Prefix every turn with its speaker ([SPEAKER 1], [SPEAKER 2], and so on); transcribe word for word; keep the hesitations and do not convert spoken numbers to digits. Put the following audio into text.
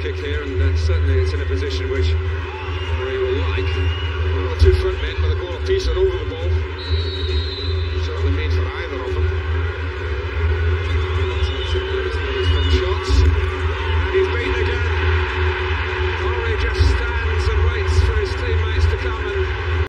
[SPEAKER 1] kick here, and uh, certainly it's in a position which we will like.